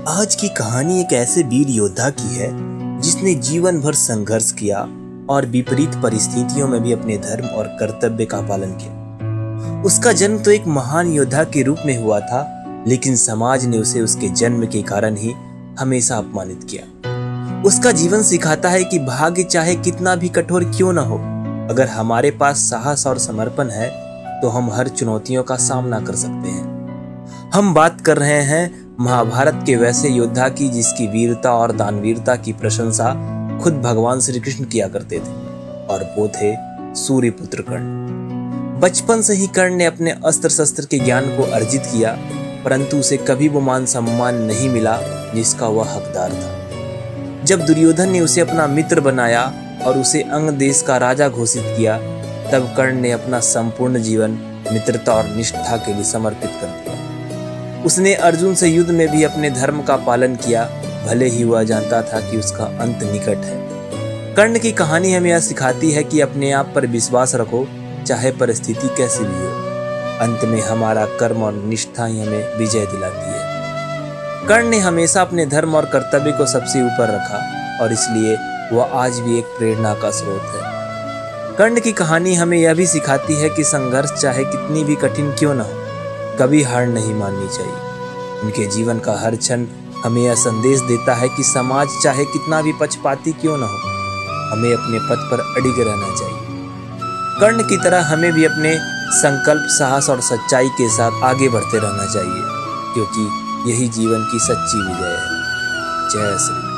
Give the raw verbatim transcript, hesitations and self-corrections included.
आज की कहानी एक ऐसे वीर योद्धा की है जिसने जीवन भर संघर्ष किया और विपरीत परिस्थितियों में भी अपने धर्म और कर्तव्य का पालन किया। उसका जन्म तो एक महान योद्धा के रूप में हुआ था, लेकिन समाज ने उसे उसके जन्म के कारण ही हमेशा अपमानित किया। उसका जीवन सिखाता है कि भाग्य चाहे कितना भी कठोर क्यों न हो, अगर हमारे पास साहस और समर्पण है तो हम हर चुनौतियों का सामना कर सकते हैं। हम बात कर रहे हैं महाभारत के वैसे योद्धा की जिसकी वीरता और दानवीरता की प्रशंसा खुद भगवान श्री कृष्ण किया करते थे, और वो थे सूर्यपुत्र कर्ण। बचपन से ही कर्ण ने अपने अस्त्र शस्त्र के ज्ञान को अर्जित किया, परंतु उसे कभी वो मान सम्मान नहीं मिला जिसका वह हकदार था। जब दुर्योधन ने उसे अपना मित्र बनाया और उसे अंग देश का राजा घोषित किया, तब कर्ण ने अपना संपूर्ण जीवन मित्रता और निष्ठा के लिए समर्पित कर दिया। उसने अर्जुन से युद्ध में भी अपने धर्म का पालन किया, भले ही वह जानता था कि उसका अंत निकट है। कर्ण की कहानी हमें यह सिखाती है कि अपने आप पर विश्वास रखो, चाहे परिस्थिति कैसी भी हो। अंत में हमारा कर्म और निष्ठा ही हमें विजय दिलाती है। कर्ण ने हमेशा अपने धर्म और कर्तव्य को सबसे ऊपर रखा, और इसलिए वह आज भी एक प्रेरणा का स्रोत है। कर्ण की कहानी हमें यह भी सिखाती है कि संघर्ष चाहे कितनी भी कठिन क्यों न हो, कभी हार नहीं माननी चाहिए। उनके जीवन का हर क्षण हमें यह संदेश देता है कि समाज चाहे कितना भी पक्षपाती क्यों न हो, हमें अपने पथ पर अडिग रहना चाहिए। कर्ण की तरह हमें भी अपने संकल्प, साहस और सच्चाई के साथ आगे बढ़ते रहना चाहिए, क्योंकि यही जीवन की सच्ची विजय है। जय श्री कृष्ण।